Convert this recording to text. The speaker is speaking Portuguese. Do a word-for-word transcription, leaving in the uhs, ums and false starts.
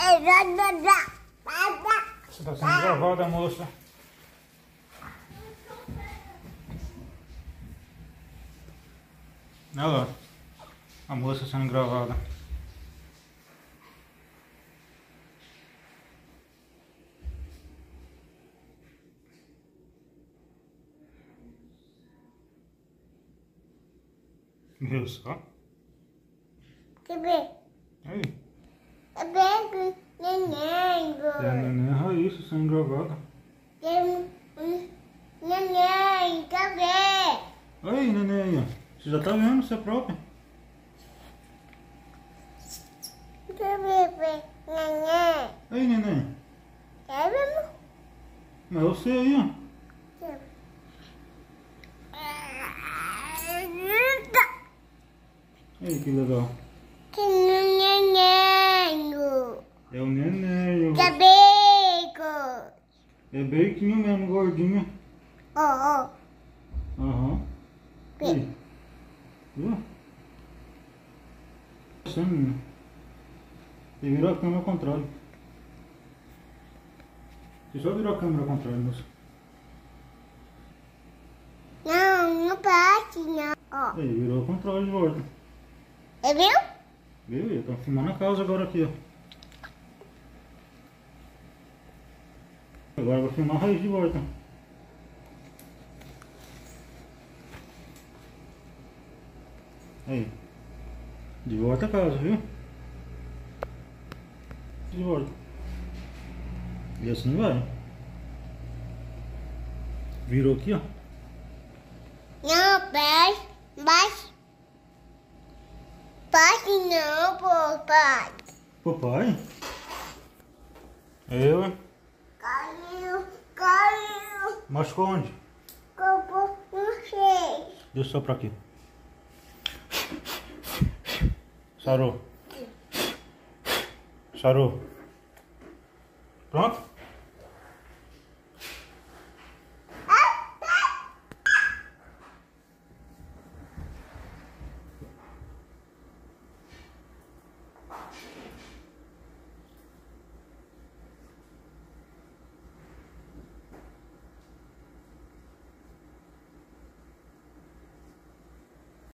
Você tá sendo gravada, moça. Olha lá, a moça sendo gravada. Viu só? Cadê? Aí. Cadê neném? É a neném Rayssa sendo gravada. Tem um neném, cadê? Aí, neném, você já tá vendo você própria? Cadê, neném? Aí, neném. Tá vendo? Mas é você aí, ó. Aí, que legal. Tem um neném. É o neném. Que bacon. É beiquinho mesmo, gordinho. Ó, ó. Aham. Aí. Viu? Você, menina. Você virou a câmera ao contrário. Você só virou a câmera ao contrário, moça. Não, não bate, não. Ó. Aí, virou ao contrário de volta. Você viu? Viu? Eu tô filmando a casa agora aqui, ó. Agora eu vou filmar a raiz de volta. Aí. De volta a casa, viu? De volta. E assim vai. Virou aqui, ó. Não, pai. Bate. Bate não, papai. Papai? Eu, hein? Caiu, caiu. Machucou onde? Como não sei. Deixa só pra aqui. Sarou. Sarou. Pronto?